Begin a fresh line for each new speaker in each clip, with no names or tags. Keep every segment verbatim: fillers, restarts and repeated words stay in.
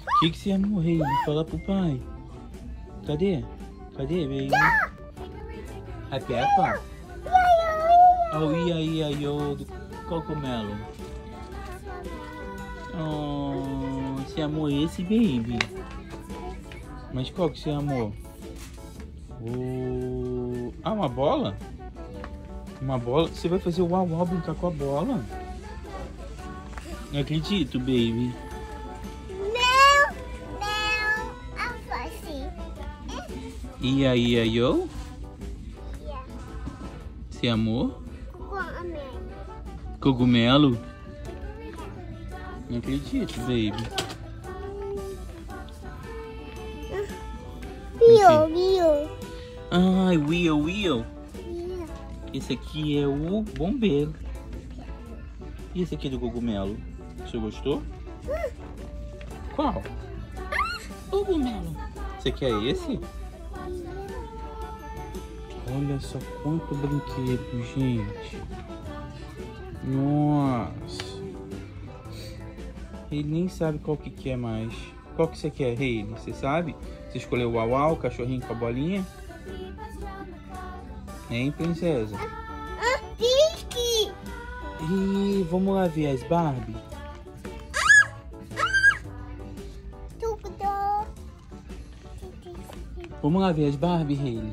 O que, que você amou, Hailey? Fala pro pai. Cadê? Cadê, baby? A Peppa? Oh, ia, ia, ia, do cogumelo. Oh, você amou esse, baby? Mas qual que você amou? Oh... Ah, uma bola? Uma bola? Você vai fazer o uau uau brincar com a bola? Não acredito, baby.
Não, não, eu faço.
Ia, ia, yo?
Yeah.
Você amou?
Cogumelo.
Cogumelo? Não acredito, baby.
Viu, viu?
Ai, Will, Will.
Yeah.
Esse aqui é o bombeiro. E esse aqui é do cogumelo? Você gostou? Qual? Cogumelo. Você quer esse? Olha só quanto brinquedo, gente. Nossa. Ele nem sabe qual que quer mais. Qual que você quer, Hailey? Você sabe? Você escolheu o uau uau, o cachorrinho com a bolinha? Hein, princesa?
Ah, Pique!
E vamos lá ver as Barbie?
Tudo.
Vamos lá ver as Barbie, Hailey?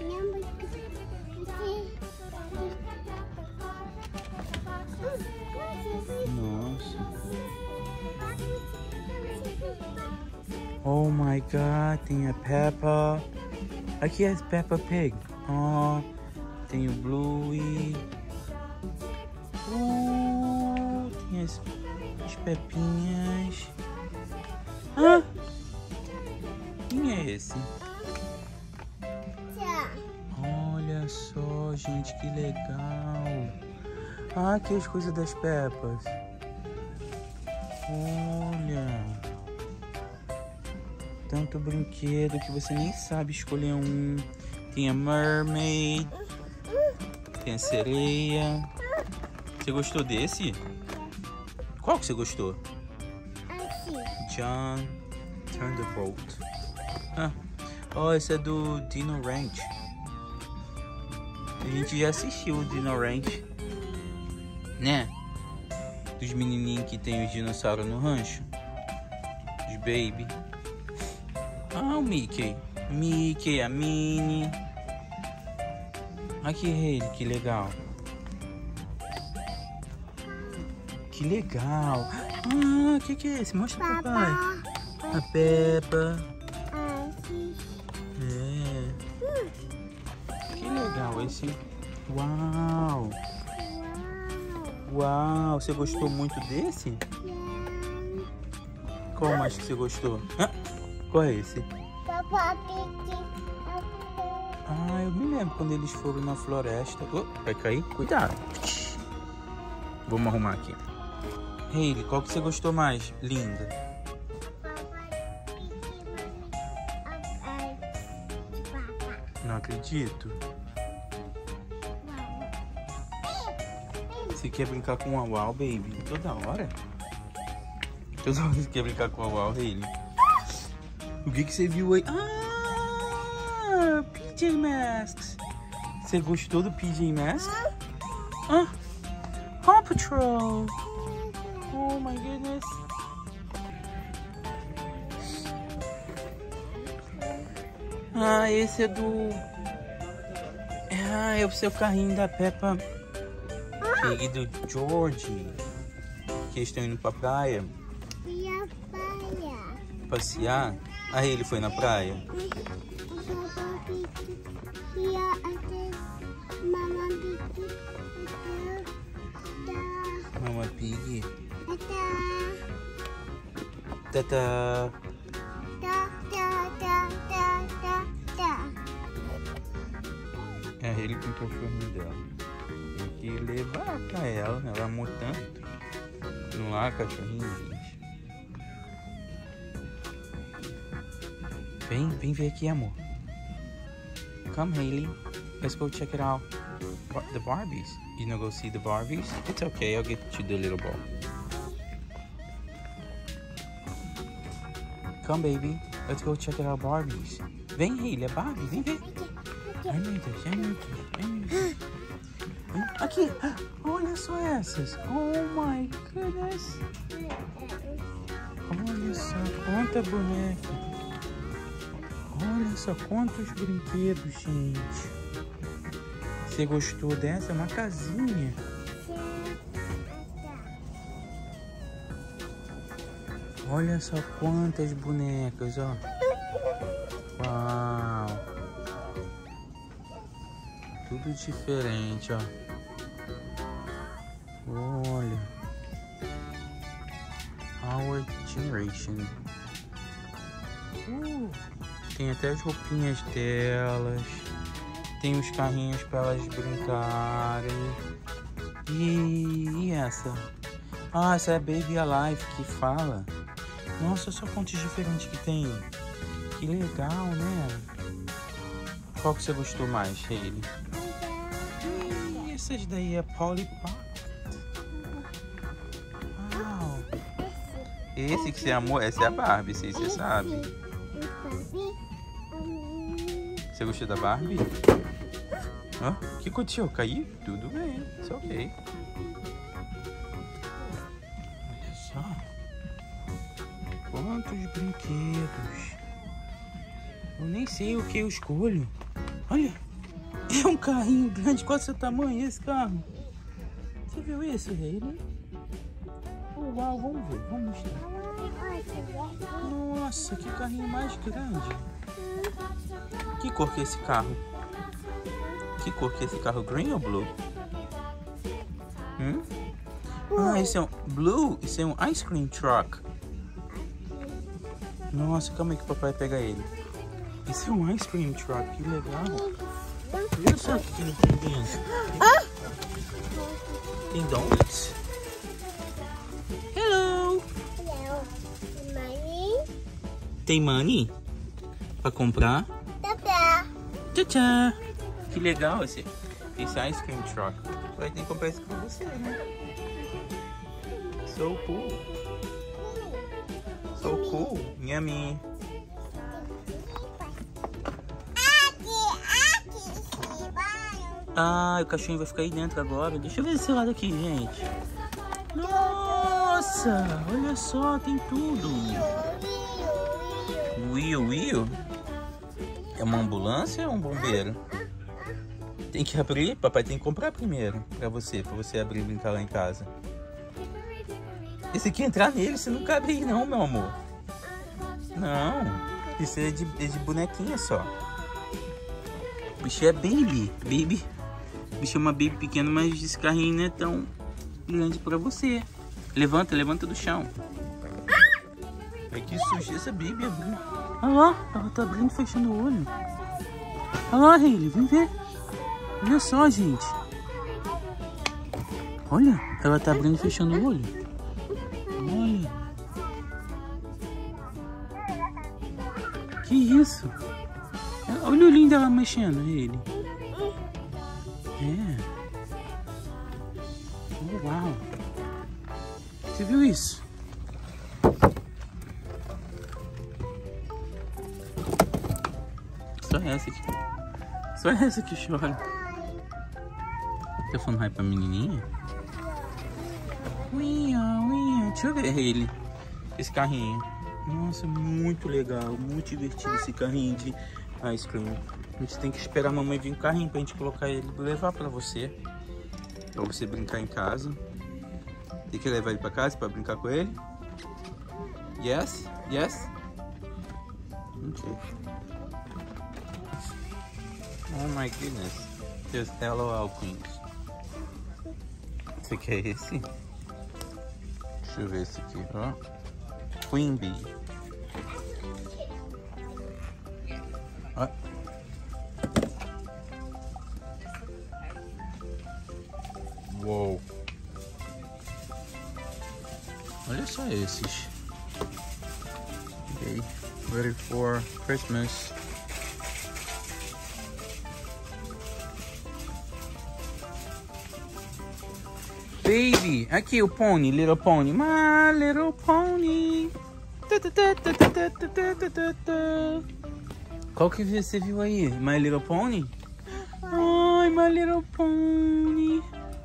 Nossa. Oh my God, tem a Peppa. Aqui é a Peppa Pig. Oh, tem o Bluey. Oh, tem as, as Pepinhas. Ah! Quem é esse? Olha só, gente, que legal. Ah, aqui as coisas das Peppas. Olha. Tanto brinquedo que você nem sabe escolher um. Tem a Mermaid. Tem a sereia. Você gostou desse? Qual que você gostou? John Thunderbolt. Ah, oh, esse é do Dino Ranch. A gente já assistiu o Dino Ranch, né? Dos menininhos que tem os dinossauros no rancho. Os baby. Ah, o Mickey. Mickey, a Minnie. Aqui, Hailey, que legal. Que legal. Ah, o que, que é esse? Mostra pro papai. A Peppa. É. Que legal esse. Uau. Uau. Você gostou muito desse? Qual mais que você gostou? Ah, qual é esse? Ah, eu me lembro quando eles foram na floresta. Oh, vai cair? Cuidado. Vamos arrumar aqui. Hailey, qual que você gostou mais? Linda. Não acredito. Você quer brincar com o uau uau, baby? Toda hora? Toda hora você quer brincar com o uau uau, Hailey? O que que você viu aí? Ah! P J Masks! Você gostou do P J Masks? Ah! Paw Patrol! Oh my goodness! Ah, esse é do... Ah, é o seu carrinho da Peppa Pig do George. Que eles estão indo pra praia. Passear? Aí ele foi na praia. Mama Pig. Tata. É ele com o cachorrinho dela. Tem que levar pra ela, né? Ela amou tanto. Não há cachorrinho, gente. Vem, vem ver aqui, amor. Come, Hailey. Let's go check it out. The Barbies. You know, go see the Barbies? It's okay, I'll get you the little ball. Come, baby. Let's go check out Barbies. Vem, Hailey, é Barbie. Vem ver. Ai, meu Deus. Ai, meu Deus. Ai, meu Deus. Aqui. Olha só essas. Oh, my goodness. Olha só quanta boneca. Olha só quantos brinquedos, gente. Você gostou dessa? É uma casinha. Olha só quantas bonecas, ó. Uau. Tudo diferente, ó. Olha. Our Generation. Uh, tem até as roupinhas delas. Tem os carrinhos para elas brincarem. E, e essa? Ah, essa é a Baby Alive que fala. Nossa, só quantos diferentes que tem. Que legal, né? Qual que você gostou mais, Hailey? E essas daí é Polly Pocket. Uau. Esse que você amou, essa é a Barbie, sei se você sabe. Você gostou da Barbie? Hã? O que aconteceu? Caiu? Tudo bem, it's ok. Olha só. Quantos brinquedos. Eu nem sei o que eu escolho. Olha, é um carrinho grande. Qual é o seu tamanho esse carro? Você viu esse, Hailey? Oh, uau, vamos ver, vamos mostrar. Nossa, que carrinho mais grande. Que cor que é esse carro? Que cor que é esse carro? Green ou blue? Hum? Ah, esse é um blue. Esse é um ice cream truck. Nossa, calma aí que o papai pega ele. Esse é um ice cream truck, que legal. Olha só o que ele tem dentro. Tem donuts. Hello.
Hello. Money.
Tem money? Pra comprar?
Tata.
Tchau, que legal esse, esse ice cream truck. Vai ter que comprar isso pra você, né? So cool. So cool. Yummy. Ah, o cachorrinho vai ficar aí dentro agora. Deixa eu ver esse lado aqui, gente. Nossa, olha só, tem tudo. Will, Will? É uma ambulância ou um bombeiro? Tem que abrir, papai tem que comprar primeiro pra você, pra você abrir e brincar lá em casa. Esse aqui entrar nele, você não cabe aí não, meu amor. Não, isso é de, é de bonequinha só. O bicho é baby, baby. O bicho é uma baby pequena, mas esse carrinho não é tão grande pra você. Levanta, levanta do chão. Ai, que sujeira essa baby abriu. Olha lá, ela tá abrindo e fechando o olho. Olha lá, Hailey, vem ver. Olha só, gente. Olha, ela tá abrindo e fechando o olho. Olha. Que isso? Olha o olhinho dela mexendo, Hailey. É. Oh, uau. Você viu isso? Só essa aqui. Só essa que chora. Tá falando hi pra menininha? Uia, uia. Deixa eu ver, Hailey. Esse carrinho. Nossa, muito legal. Muito divertido esse carrinho de ice cream. A gente tem que esperar a mamãe vir com o carrinho pra gente colocar ele e levar pra você. Pra você brincar em casa. Tem que levar ele pra casa pra brincar com ele? Yes? Yes? Ok. Oh my goodness. There's L O L Queens. Esse aqui é esse? Deixa eu ver esse aqui, ó. Queen Bee. Ó. Uou. Olha só esses. Okay. Ready for Christmas. Baby, aqui o pony, little pony, my little pony. Qual que você viu aí? My Little Pony? Ai, My Little Pony.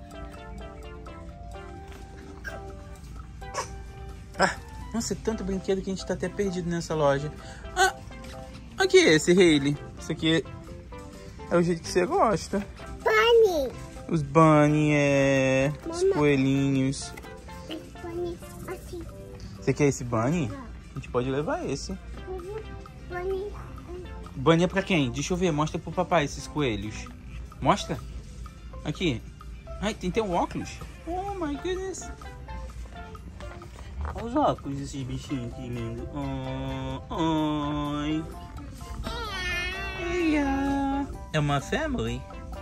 Ah, nossa, é tanto brinquedo que a gente tá até perdido nessa loja. Ah, aqui é esse, Hailey. Isso aqui é, é o jeito que você gosta.
Bunny.
Os bunny, é... Os
Mama.
coelhinhos.
Bunny, assim.
Você quer esse bunny? A gente pode levar esse.
Bunny.
Bunny é pra quem? Deixa eu ver, mostra pro papai esses coelhos. Mostra. Aqui. Ai, tem até um óculos. Oh my goodness. Olha os óculos desses bichinhos aqui lindo. Oh, oi. Eia. É uma family?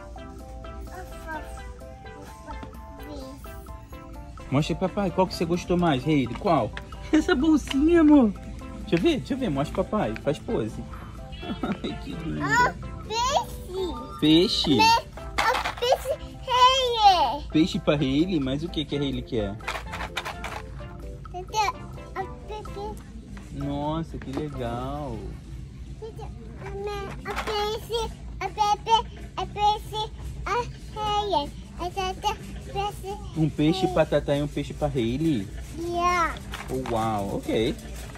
Mostra pro papai, qual que você gostou mais, Hailey? Qual? Essa bolsinha, amor. Deixa eu ver, deixa eu ver, mostra pro papai. Faz pose. Ai, que linda.
Ah, peixe.
Peixe?
Me, ah, peixe rei.
Peixe pra Hailey? Mas o que que a Hailey quer?
A peixe.
Nossa, que legal.
A peixe. A pepe. A peixe. A rei. A peixe.
Um peixe pra Tatá e um peixe pra Hailey?
Yeah.
Oh, uau, ok.